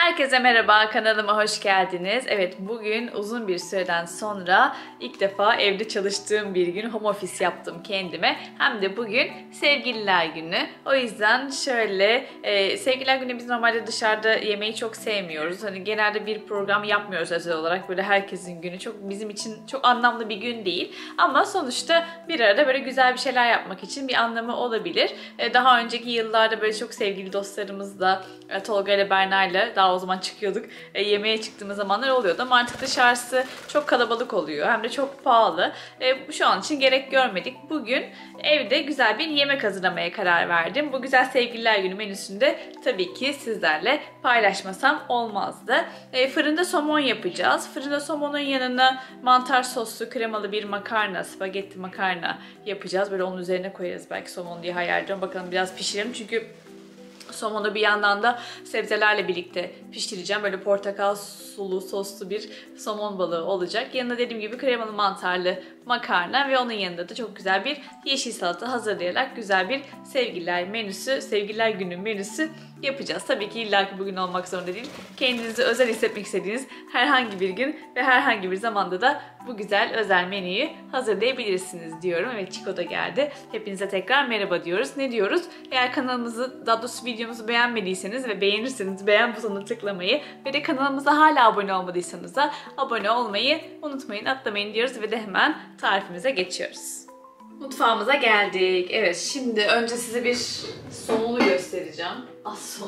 Herkese merhaba, kanalıma hoş geldiniz. Evet, bugün uzun bir süreden sonra ilk defa evde çalıştığım bir gün home office yaptım kendime. Hem de bugün Sevgililer Günü. O yüzden şöyle, Sevgililer Günü biz normalde dışarıda yemeği çok sevmiyoruz. Hani genelde bir program yapmıyoruz özel olarak. Böyle herkesin günü çok bizim için çok anlamlı bir gün değil. Ama sonuçta bir arada böyle güzel bir şeyler yapmak için bir anlamı olabilir. Daha önceki yıllarda böyle çok sevgili dostlarımızla, Tolga ile Berna ile daha o zaman çıkıyorduk. Yemeğe çıktığımız zamanlar oluyordu ama artık dışarısı çok kalabalık oluyor. Hem de çok pahalı. Şu an için gerek görmedik. Bugün evde güzel bir yemek hazırlamaya karar verdim. Bu güzel Sevgililer Günü menüsünde tabii ki sizlerle paylaşmasam olmazdı. Fırında somon yapacağız. Fırında somonun yanına mantar soslu kremalı bir makarna, spagetti makarna yapacağız. Böyle onun üzerine koyarız belki somon diye hayal ediyorum. Bakalım biraz pişirelim çünkü somonu bir yandan da sebzelerle birlikte pişireceğim. Böyle portakal sulu soslu bir somon balığı olacak. Yanında dediğim gibi kremalı mantarlı makarna ve onun yanında da çok güzel bir yeşil salata hazırlayarak güzel bir Sevgililer Günü menüsü yapacağız. Tabii ki illaki bugün olmak zorunda değil. Kendinizi özel hissetmek istediğiniz herhangi bir gün ve herhangi bir zamanda da bu güzel özel menüyü hazırlayabilirsiniz diyorum. Evet, Çiko da geldi. Hepinize tekrar merhaba diyoruz. Ne diyoruz? Eğer kanalımızı, daha doğrusu videomuzu beğenmediyseniz ve beğenirseniz beğen butonuna tıklamayı ve de kanalımıza hala abone olmadıysanız da abone olmayı unutmayın, atlamayın diyoruz ve de hemen tarifimize geçiyoruz. Mutfağımıza geldik. Evet, şimdi önce size bir somonu göstereceğim. Az sonra.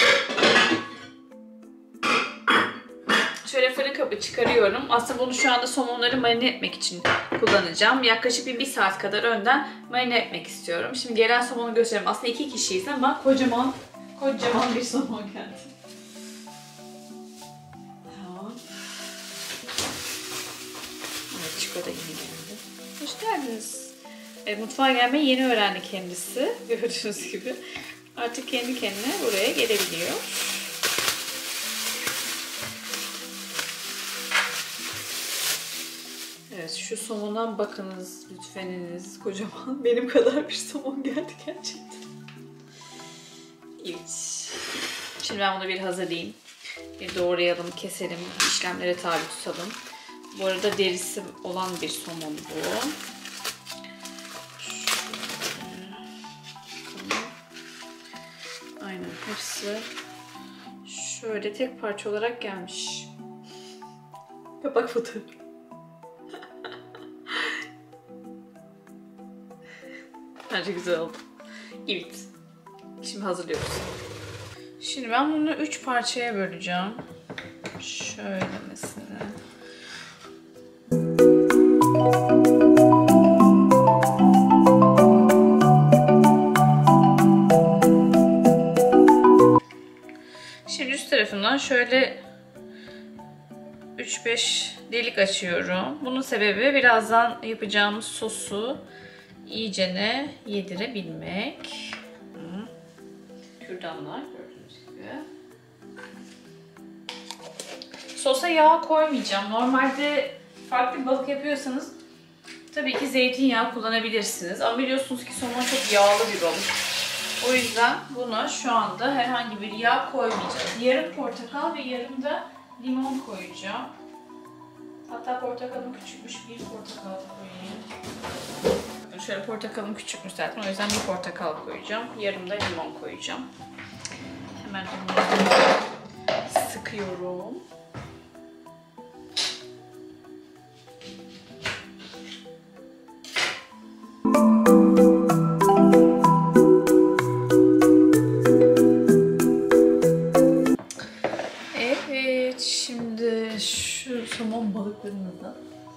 Şöyle fırın kabı çıkarıyorum. Aslında bunu şu anda somonları marine etmek için kullanacağım. Yaklaşık bir saat kadar önden marine etmek istiyorum. Şimdi gelen somonu göstereyim. Aslında 2 kişiyiz ama kocaman bir somon geldi. Tamam. Evet, Çiko da yeni geldi. Hoş geldiniz. Mutfağa gelmeyi yeni öğrendi kendisi. Gördüğünüz gibi. Artık kendi kendine buraya gelebiliyor. Evet, şu somona bakınız lütfeniniz. Kocaman benim kadar bir somon geldi gerçekten. Evet. Şimdi ben bunu bir hazırlayayım. Bir doğrayalım, keselim, işlemlere tabi tutalım. Bu arada derisi olan bir somon bu. Aynen, hepsi şöyle tek parça olarak gelmiş. Bak fotoğrafı. Bence güzel oldu. Evet. Şimdi hazırlıyoruz. Şimdi ben bunu 3 parçaya böleceğim. Şöyle mesela. Şimdi üst tarafından şöyle 3-5 delik açıyorum. Bunun sebebi birazdan yapacağımız sosu iyicene yedirebilmek. Kürdanlar gördüğünüz gibi. Sosa yağ koymayacağım. Normalde farklı bir balık yapıyorsanız tabii ki zeytinyağı kullanabilirsiniz. Ama biliyorsunuz ki somon çok yağlı bir balık. O yüzden buna şu anda herhangi bir yağ koymayacağız. Yarım portakal ve yarım da limon koyacağım. Hatta portakalım küçükmüş, bir portakal koyayım. Şöyle portakalım küçükmüş zaten, o yüzden bir portakal koyacağım. Yarım da limon koyacağım. Hemen onları sıkıyorum. Evet, şimdi şu somon balıklarımızı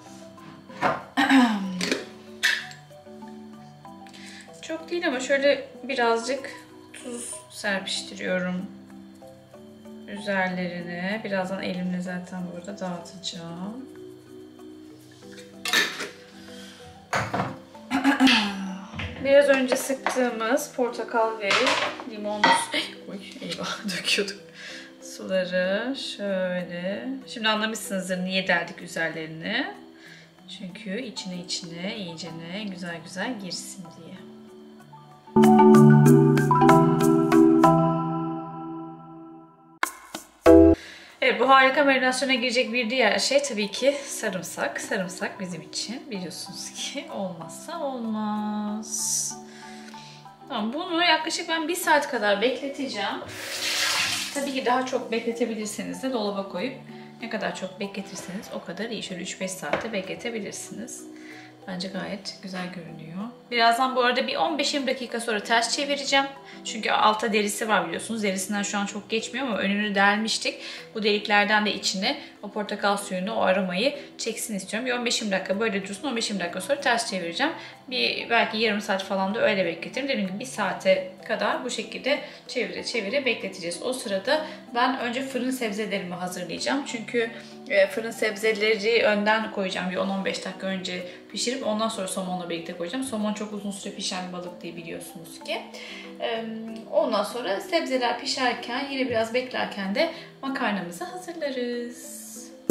çok değil ama şöyle birazcık tuz serpiştiriyorum üzerlerine. Birazdan elimle zaten burada dağıtacağım. Biraz önce sıktığımız portakal ve limon döküyorduk suları şöyle. Şimdi anlamışsınızdır niye deldik üzerlerini. Çünkü içine iyicene güzel girsin diye. Evet, bu harika marinasyona girecek bir diğer şey tabii ki sarımsak. Sarımsak bizim için biliyorsunuz ki olmazsa olmaz. Tamam, bunu yaklaşık ben 1 saat kadar bekleteceğim. Tabii ki daha çok bekletebilirseniz de dolaba koyup ne kadar çok bekletirseniz o kadar iyi. Şöyle 3-5 saatte bekletebilirsiniz. Bence gayet güzel görünüyor. Birazdan bu arada bir 15-20 dakika sonra ters çevireceğim. Çünkü altta derisi var biliyorsunuz. Derisinden şu an çok geçmiyor ama önünü delmiştik. Bu deliklerden de içine o portakal suyunu, o aromayı çeksin istiyorum. Bir 15-20 dakika böyle dursun. 15-20 dakika sonra ters çevireceğim. Belki yarım saat falan da öyle bekletirim. Dediğim gibi 1 saate kadar bu şekilde çevire çevire bekleteceğiz. O sırada ben önce fırın sebzelerimi hazırlayacağım. Çünkü fırın sebzeleri önden koyacağım. Bir 10-15 dakika önce pişirip ondan sonra somonla birlikte koyacağım. Somon çok uzun süre pişen bir balık değil biliyorsunuz ki. Ondan sonra sebzeler pişerken, yine biraz beklerken de makarnamızı hazırlarız.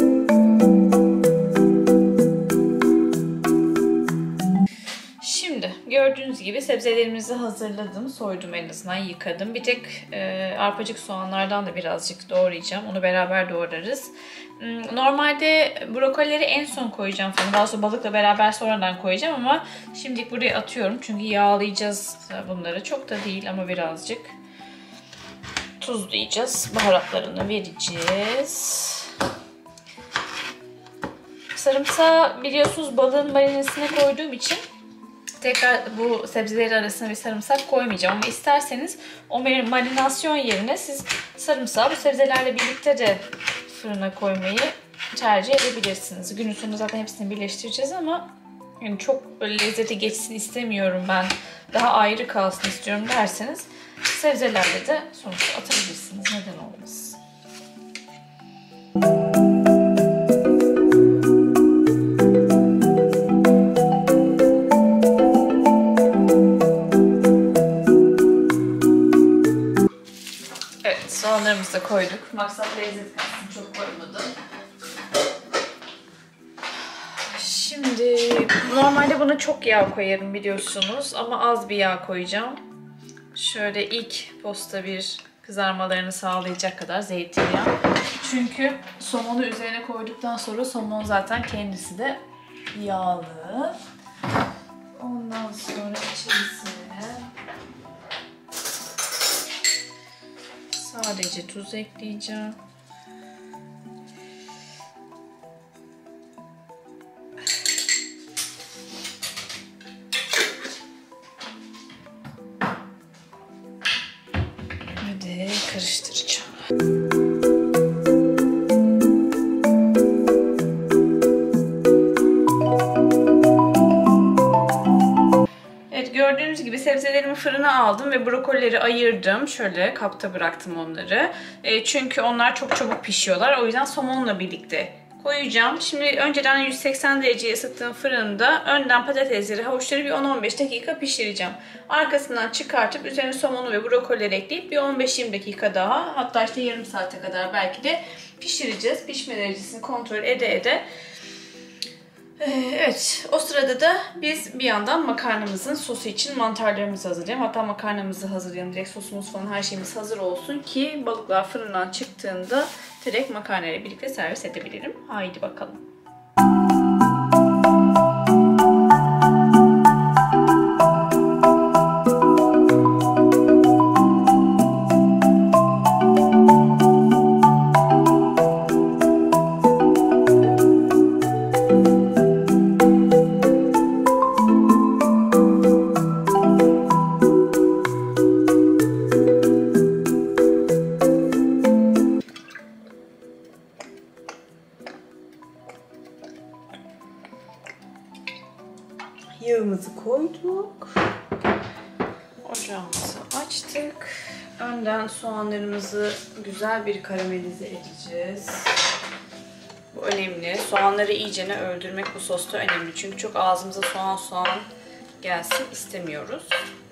Şimdi gördüğünüz gibi sebzelerimizi hazırladım. Soydum, en azından yıkadım. Bir tek arpacık soğanlardan da birazcık doğrayacağım. Onu beraber doğrarız. Normalde brokolileri en son koyacağım fırına. Daha sonra balıkla beraber sonradan koyacağım ama şimdilik buraya atıyorum. Çünkü yağlayacağız bunları. Çok da değil ama birazcık tuzlayacağız. Baharatlarını vereceğiz. Sarımsağı biliyorsunuz balığın marinesine koyduğum için tekrar bu sebzeleri arasına bir sarımsak koymayacağım. Ama isterseniz o marinasyon yerine siz sarımsağı bu sebzelerle birlikte de fırına koymayı tercih edebilirsiniz. Günün sonunda zaten hepsini birleştireceğiz ama yani çok böyle lezzeti geçsin istemiyorum ben, daha ayrı kalsın istiyorum derseniz sebzelerle de sonuçta atabilirsiniz. Neden olmasın? Evet, soğanlarımızı da koyduk. Maksat lezzet kalsın, çok koymadım. Şimdi normalde buna çok yağ koyarım biliyorsunuz ama az bir yağ koyacağım. Şöyle ilk posta bir kızarmalarını sağlayacak kadar zeytinyağı. Çünkü somonu üzerine koyduktan sonra somon zaten kendisi de yağlı. Ondan sonra içerisine sadece tuz ekleyeceğim. Ve karıştıracağım. Evet, gördüğünüz gibi sebzelerimi fırına aldım ve brokolileri ayırdım. Şöyle kapta bıraktım onları. Çünkü onlar çok çabuk pişiyorlar. O yüzden somonla birlikte koyacağım. Şimdi önceden 180 dereceye ısıttığım fırında önden patatesleri, havuçları bir 10-15 dakika pişireceğim. Arkasından çıkartıp üzerine somonu ve brokolileri ekleyip bir 15-20 dakika daha, hatta işte yarım saate kadar belki de pişireceğiz. Pişme derecesini kontrol ede. Evet, o sırada da biz bir yandan makarnamızın sosu için mantarlarımızı hazırlayalım. Hatta makarnamızı hazırlayalım. Direkt sosumuz falan her şeyimiz hazır olsun ki balıklar fırından çıktığında direkt makarnayla birlikte servis edebilirim. Haydi bakalım. Yağımızı koyduk. Ocağımızı açtık. Önden soğanlarımızı güzel bir karamelize edeceğiz. Bu önemli. Soğanları iyicene öldürmek bu sosta önemli. Çünkü çok ağzımıza soğan gelsin istemiyoruz.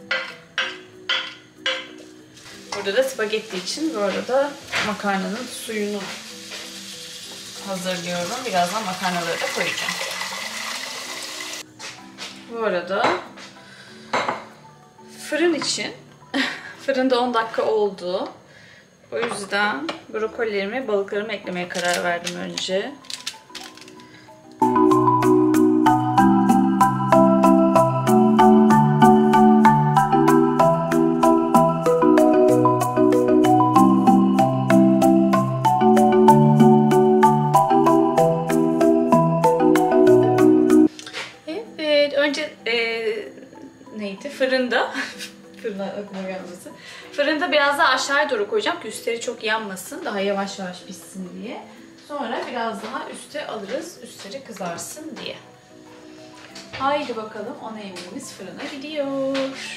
Burada da spagetti için bu arada makarnanın suyunu hazırlıyorum. Birazdan makarnaları da koyacağım. Bu arada fırın için fırında 10 dakika oldu. O yüzden brokollerimi, balıklarımı eklemeye karar verdim önce. Evet, önce neydi? Fırında. Fırına aklıma gelmesi. Fırında biraz daha aşağıya doğru koyacağım ki üstleri çok yanmasın. Daha yavaş yavaş pişsin diye. Sonra biraz daha üste alırız. Üstleri kızarsın diye. Haydi bakalım, ana yemeğimiz fırına gidiyor.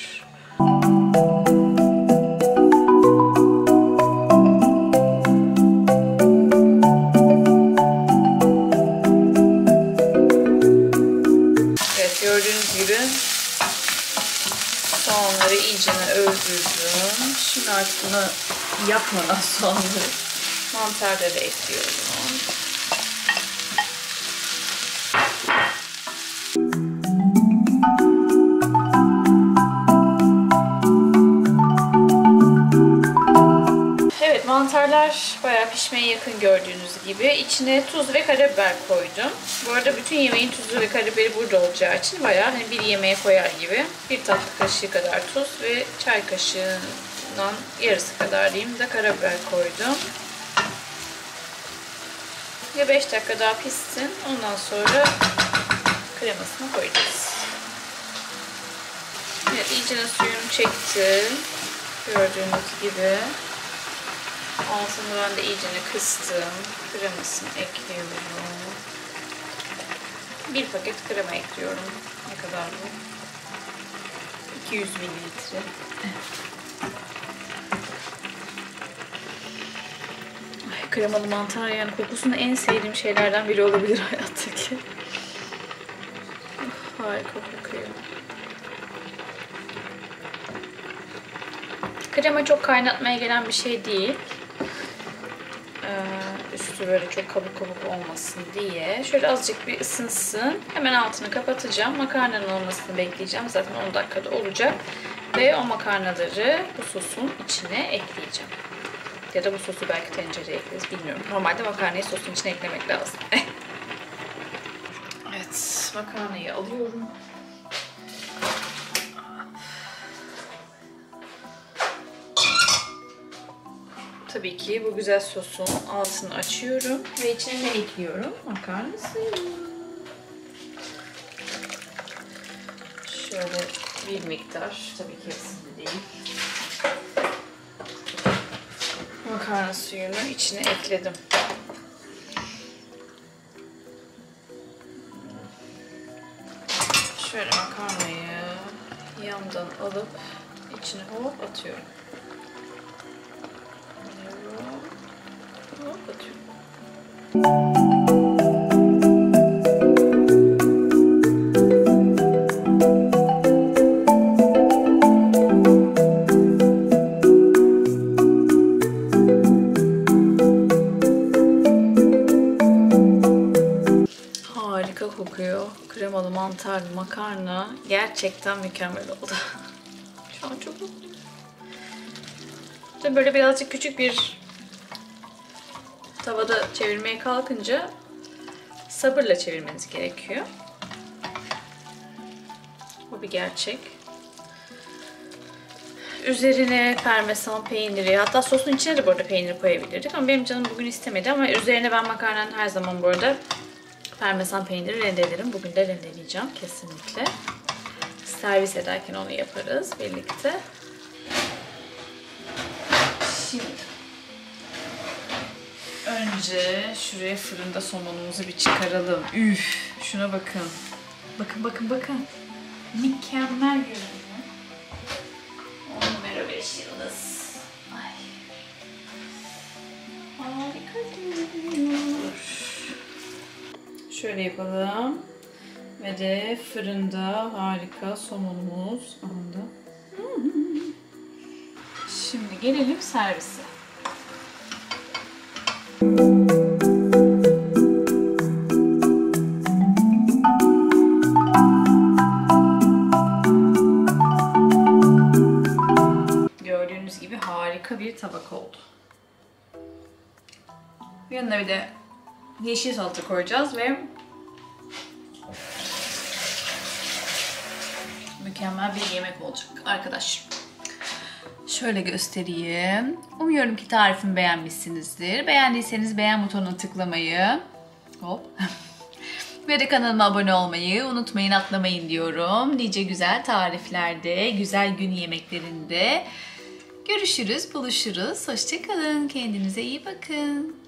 Evet, gördüğünüz gibi soğanları iyicene öldürdüm. Şimdi artık bunu yakmadan soğanları, mantarları ekliyorum. Evet, mantarlar bayağı pişmeye yakın gördüğünüz gibi. İçine tuz ve karabiber koydum. Bu arada bütün yemeğin tuzu ve karabiberi burada olacağı için bayağı hani bir yemeğe koyar gibi. Bir tatlı kaşığı kadar tuz ve çay kaşığından yarısı kadar diyeyim de karabiber koydum. Ve 5 dakika daha pişsin. Ondan sonra kremasını koyacağız. Evet, iyicene suyunu çekti. Gördüğünüz gibi. Altını ben de iyicene kıstım. Kremasını ekliyorum. Bir paket krema ekliyorum. Ne kadar bu? 200 mililitre. Ay, kremalı mantar yani kokusunu en sevdiğim şeylerden biri olabilir hayattaki. Harika kokuyor. Krema çok kaynatmaya gelen bir şey değil. Üstü böyle çok kabuk kabuk olmasın diye. Şöyle azıcık bir ısınsın. Hemen altını kapatacağım. Makarnanın olmasını bekleyeceğim. Zaten 10 dakikada olacak. Ve o makarnaları bu sosun içine ekleyeceğim. Ya da bu sosu belki tencereye ekleriz. Bilmiyorum. Normalde makarnayı sosun içine eklemek lazım. Evet. Makarnayı alıyorum. Tabii ki bu güzel sosun altını açıyorum ve içine ne ekliyorum? Makarna suyu. Şöyle bir miktar, tabii ki hepsini değil. Makarna suyunu içine ekledim. Şöyle makarnayı yandan alıp içine hop atıyorum. Hop atıyorum. Harika kokuyor. Kremalı mantarlı makarna gerçekten mükemmel oldu. Şu an çok mutluyum. Böyle birazcık küçük bir tavada çevirmeye kalkınca sabırla çevirmeniz gerekiyor. Bu bir gerçek. Üzerine parmesan peyniri, hatta sosun içine de bu arada peynir koyabilirdik ama benim canım bugün istemedi ama üzerine ben makarnanın her zaman bu arada parmesan peyniri rendelerim. Bugün de rendeleyeceğim kesinlikle. Servis ederken onu yaparız birlikte. Şimdi önce şuraya fırında somonumuzu bir çıkaralım. Üf, şuna bakın. Bakın bakın bakın. Mükemmel görünüyor. 10 numara 5 yıldız. Ay. Harika görünüyor. Şöyle yapalım. Ve de fırında harika somonumuz anda. Şimdi gelelim servise. Gördüğünüz gibi harika bir tabak oldu. Yanına bir de yeşil salata koyacağız ve mükemmel bir yemek olacak arkadaş. Şöyle göstereyim. Umuyorum ki tarifimi beğenmişsinizdir. Beğendiyseniz beğen butonuna tıklamayı, hop, ve de kanalıma abone olmayı unutmayın, atlamayın diyorum. Nice güzel tariflerde, güzel gün yemeklerinde görüşürüz, buluşuruz. Hoşça kalın. Kendinize iyi bakın.